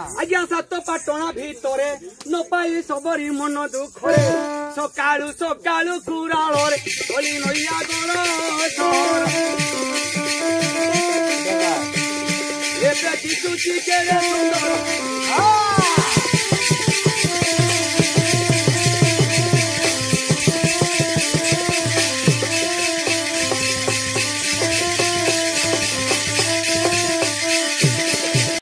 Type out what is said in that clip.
आज्ञा सात पाटणा भितरे न पाई सबरी मन दुखरे सकाळू सकाळू कुराळरे गली नैया गड़ एबे दिसुची केले सुंदर